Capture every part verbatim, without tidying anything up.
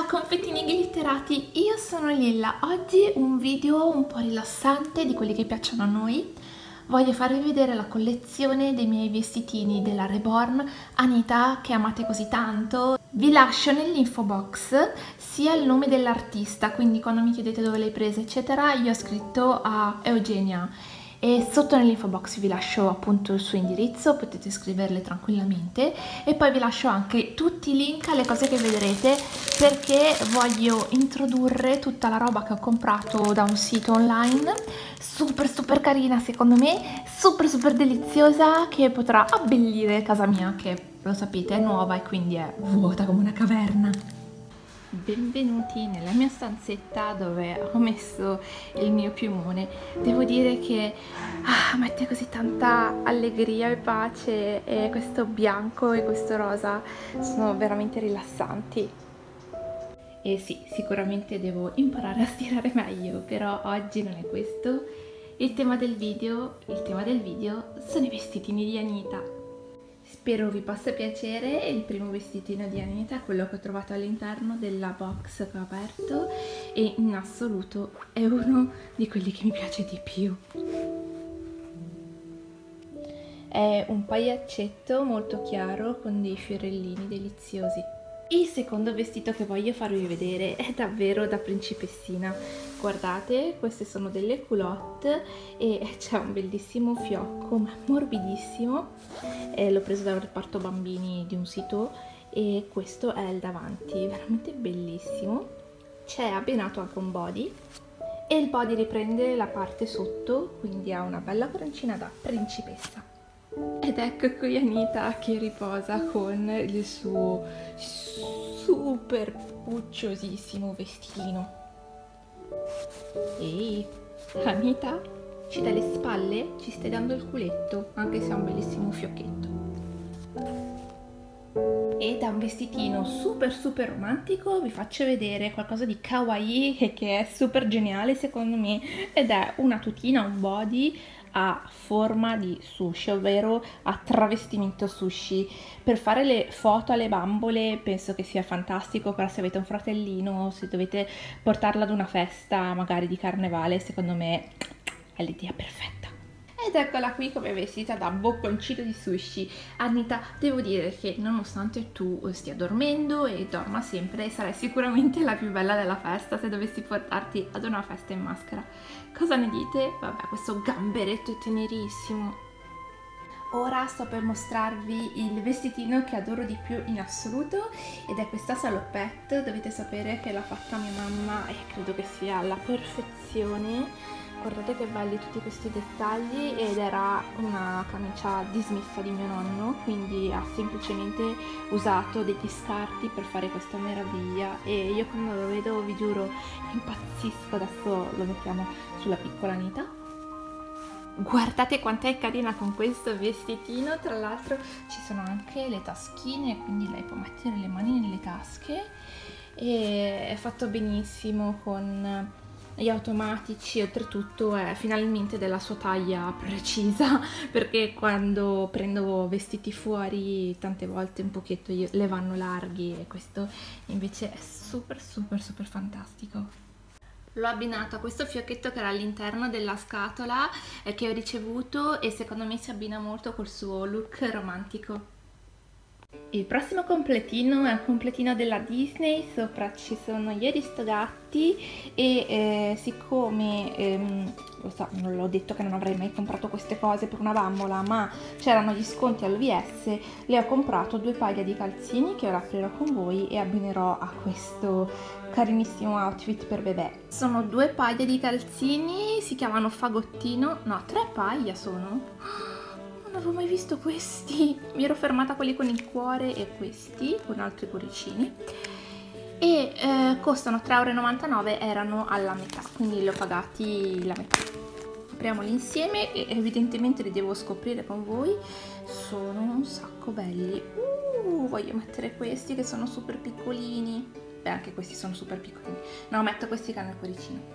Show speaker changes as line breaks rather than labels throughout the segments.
confettini glitterati, io sono Lilla. Oggi un video un po' rilassante, di quelli che piacciono a noi. Voglio farvi vedere la collezione dei miei vestitini della Reborn Anita, che amate così tanto. Vi lascio nell'info box sia il nome dell'artista, quindi quando mi chiedete dove l'hai presa eccetera, io ho scritto a Eugenia. E sotto nell'info box vi lascio appunto il suo indirizzo, potete scriverle tranquillamente, e poi vi lascio anche tutti i link alle cose che vedrete, perché voglio introdurre tutta la roba che ho comprato da un sito online super super carina, secondo me super super deliziosa, che potrà abbellire casa mia, che lo sapete è nuova e quindi è vuota come una caverna. Benvenuti nella mia stanzetta dove ho messo il mio piumone. Devo dire che ah, mette così tanta allegria e pace, e questo bianco e questo rosa sono veramente rilassanti. E sì, sicuramente devo imparare a stirare meglio, però oggi non è questo il tema del video. Il tema del video sono i vestitini di Anita. Spero vi possa piacere. Il primo vestitino di Anita è quello che ho trovato all'interno della box che ho aperto, e in assoluto è uno di quelli che mi piace di più. È un pagliaccetto molto chiaro con dei fiorellini deliziosi. Il secondo vestito che voglio farvi vedere è davvero da principessina. Guardate, queste sono delle culotte e c'è un bellissimo fiocco, ma morbidissimo. Eh, l'ho preso dal reparto bambini di un sito, e questo è il davanti, veramente bellissimo. C'è abbinato anche un body, e il body riprende la parte sotto, quindi ha una bella coroncina da principessa. Ed ecco qui Anita che riposa con il suo super pucciosissimo vestitino. Ehi, Anita, ci dai le spalle? Ci stai dando il culetto, anche se ha un bellissimo fiocchetto. E da un vestitino super super romantico vi faccio vedere qualcosa di kawaii e che è super geniale secondo me, ed è una tutina, un body a forma di sushi, ovvero a travestimento sushi. Per fare le foto alle bambole penso che sia fantastico, però se avete un fratellino, se dovete portarla ad una festa magari di carnevale, secondo me è l'idea perfetta. Ed eccola qui come vestita da bocconcino di sushi. Anita, devo dire che nonostante tu stia dormendo e dorma sempre, sarai sicuramente la più bella della festa se dovessi portarti ad una festa in maschera. Cosa ne dite? Vabbè, questo gamberetto è tenerissimo. Ora sto per mostrarvi il vestitino che adoro di più in assoluto, ed è questa salopette. Dovete sapere che l'ha fatta mia mamma e credo che sia alla perfezione. Guardate che belli tutti questi dettagli, ed era una camicia dismessa di mio nonno, quindi ha semplicemente usato degli scarti per fare questa meraviglia, e io quando lo vedo vi giuro impazzisco. Adesso lo mettiamo sulla piccola Anita. Guardate quanto è carina con questo vestitino, tra l'altro ci sono anche le taschine, quindi lei può mettere le mani nelle tasche, e è fatto benissimo con gli automatici. Oltretutto è finalmente della sua taglia precisa, perché quando prendo vestiti fuori tante volte un pochetto le vanno larghi, e questo invece è super super super fantastico. L'ho abbinato a questo fiocchetto che era all'interno della scatola eh, che ho ricevuto, e secondo me si abbina molto col suo look romantico. Il prossimo completino è un completino della Disney, sopra ci sono gli aristogatti, e eh, siccome, ehm, lo so, non l'ho detto che non avrei mai comprato queste cose per una bambola, ma c'erano gli sconti all'O V S, le ho comprato due paia di calzini che ora aprirò con voi e abbinero a questo carinissimo outfit per bebè. Sono due paia di calzini, si chiamano fagottino, no, tre paia sono. Non avevo mai visto questi, mi ero fermata a quelli con il cuore e questi con altri cuoricini, e eh, costano tre e novantanove euro, erano alla metà, quindi li ho pagati la metà. Apriamoli insieme e evidentemente li devo scoprire con voi. Sono un sacco belli. Uh, voglio mettere questi che sono super piccolini. Beh, anche questi sono super piccolini. No, metto questi che hanno il cuoricino.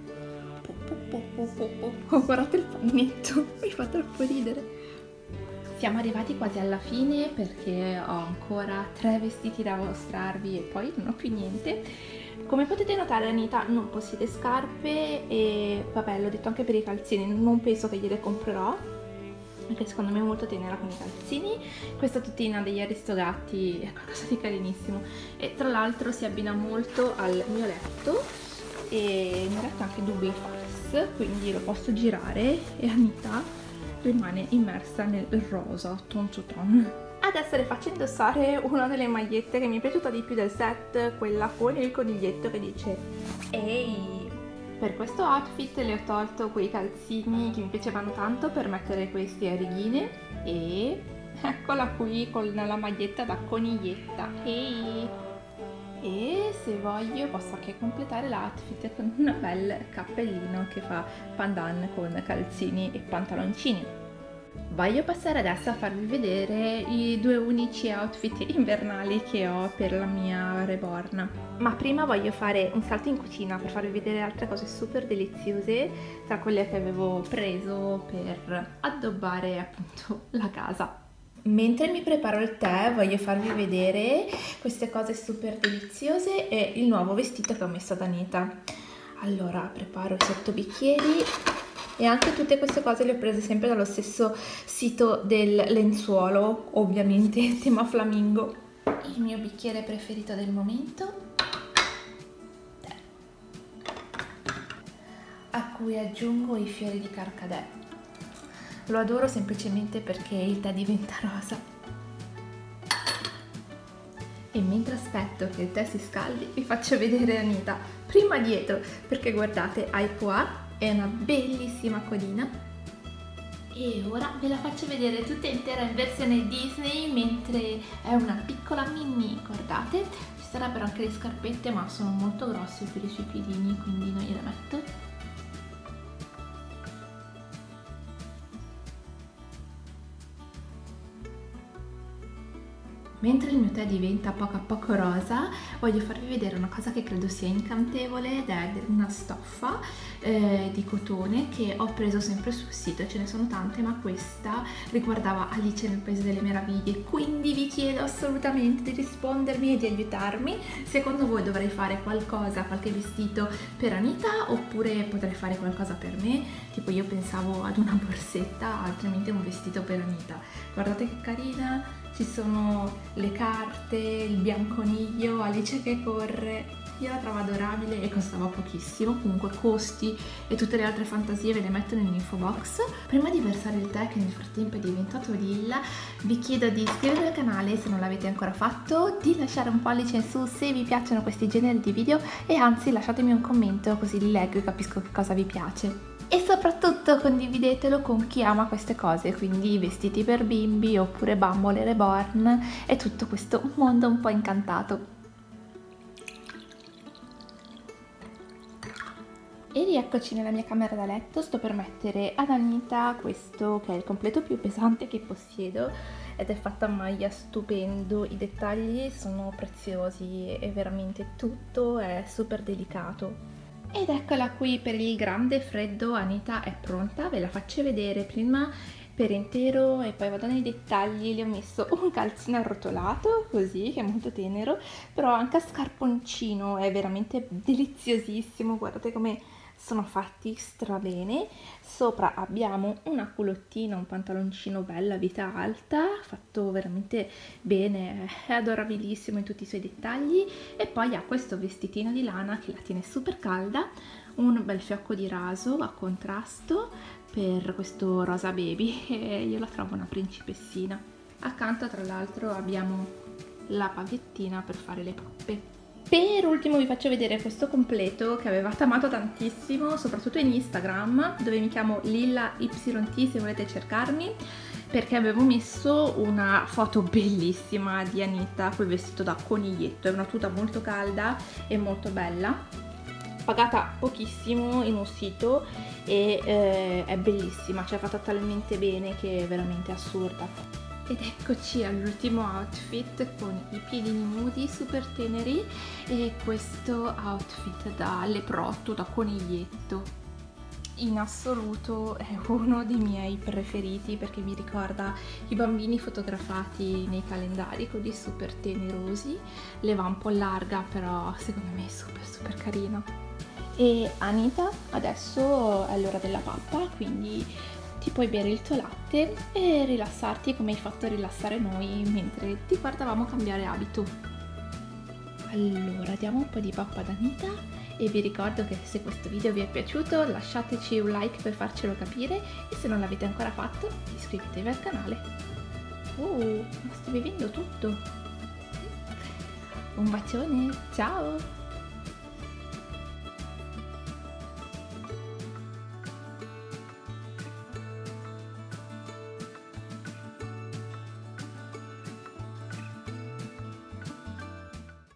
Oh, guardate il pannetto, mi fa troppo ridere. Siamo arrivati quasi alla fine perché ho ancora tre vestiti da mostrarvi e poi non ho più niente. Come potete notare Anita non possiede scarpe e vabbè, l'ho detto anche per i calzini, non penso che gliele comprerò perché secondo me è molto tenera con i calzini. Questa tutina degli Aristogatti è qualcosa di carinissimo e tra l'altro si abbina molto al mio letto e il mio letto è anche double false, quindi lo posso girare e Anita rimane immersa nel rosa ton to ton. Adesso le faccio indossare una delle magliette che mi è piaciuta di più del set, quella con il coniglietto che dice ehi. Per questo outfit le ho tolto quei calzini che mi piacevano tanto per mettere questi a righine e eccola qui con la maglietta da coniglietta. Ehi. E se voglio posso anche completare l'outfit con un bel cappellino che fa pandan con calzini e pantaloncini. Voglio passare adesso a farvi vedere i due unici outfit invernali che ho per la mia reborn. Ma prima voglio fare un salto in cucina per farvi vedere altre cose super deliziose tra quelle che avevo preso per addobbare appunto la casa. Mentre mi preparo il tè voglio farvi vedere queste cose super deliziose e il nuovo vestito che ho messo ad Anita. Allora preparo i sottobicchieri e anche tutte queste cose le ho prese sempre dallo stesso sito del lenzuolo, ovviamente tema flamingo. Il mio bicchiere preferito del momento, tè, a cui aggiungo i fiori di carcadè. Lo adoro semplicemente perché il tè diventa rosa. E mentre aspetto che il tè si scaldi vi faccio vedere Anita prima dietro, perché guardate, ha i pois, è una bellissima codina e ora ve la faccio vedere tutta intera in versione Disney mentre è una piccola mini, guardate. Ci sarebbero anche le scarpette ma sono molto grosse per i suoi piedini, quindi non gliele metto. Mentre il mio tè diventa a poco a poco rosa, voglio farvi vedere una cosa che credo sia incantevole ed è una stoffa eh, di cotone che ho preso sempre sul sito, ce ne sono tante ma questa riguardava Alice nel Paese delle Meraviglie, quindi vi chiedo assolutamente di rispondermi e di aiutarmi. Secondo voi dovrei fare qualcosa, qualche vestito per Anita oppure potrei fare qualcosa per me? Tipo io pensavo ad una borsetta, altrimenti un vestito per Anita. Guardate che carina! Ci sono le carte, il bianconiglio, Alice che corre, io la trovo adorabile e costava pochissimo, comunque costi e tutte le altre fantasie ve le metto nell'info box. Prima di versare il tè che nel frattempo è diventato lilla, vi chiedo di iscrivervi al canale se non l'avete ancora fatto, di lasciare un pollice in su se vi piacciono questi generi di video e anzi lasciatemi un commento così li leggo e capisco che cosa vi piace. E soprattutto condividetelo con chi ama queste cose, quindi vestiti per bimbi oppure bambole reborn e tutto questo mondo un po' incantato. E rieccoci nella mia camera da letto, sto per mettere ad Anita questo che è il completo più pesante che possiedo ed è fatto a maglia stupendo, i dettagli sono preziosi e veramente tutto è super delicato. Ed eccola qui per il grande freddo, Anita è pronta, ve la faccio vedere prima per intero e poi vado nei dettagli. Le ho messo un calzino arrotolato così che è molto tenero, però anche a scarponcino, è veramente deliziosissimo, guardate come sono fatti strabene. Sopra abbiamo una culottina, un pantaloncino bella vita alta, fatto veramente bene, è adorabilissimo in tutti i suoi dettagli e poi ha questo vestitino di lana che la tiene super calda, un bel fiocco di raso a contrasto per questo rosa baby e io la trovo una principessina. Accanto tra l'altro abbiamo la pagliettina per fare le pappe. Per ultimo vi faccio vedere questo completo che aveva amato tantissimo, soprattutto in Instagram, dove mi chiamo Lilla Y T se volete cercarmi, perché avevo messo una foto bellissima di Anita col vestito da coniglietto. È una tuta molto calda e molto bella, pagata pochissimo in un sito e eh, è bellissima, cioè è fatta talmente bene che è veramente assurda. Ed eccoci all'ultimo outfit con i piedini nudi super teneri e questo outfit da leprotto, da coniglietto. in assoluto è uno dei miei preferiti perché mi ricorda i bambini fotografati nei calendari, quelli super tenerosi. Le va un po' larga, però secondo me è super super carina. E Anita, adesso è l'ora della pappa, quindi ti puoi bere il tuo latte e rilassarti come hai fatto rilassare noi mentre ti guardavamo cambiare abito. Allora, diamo un po' di pappa ad Anita e vi ricordo che se questo video vi è piaciuto lasciateci un like per farcelo capire e se non l'avete ancora fatto iscrivetevi al canale. Oh, ma sto bevendo tutto! Un bacione, ciao!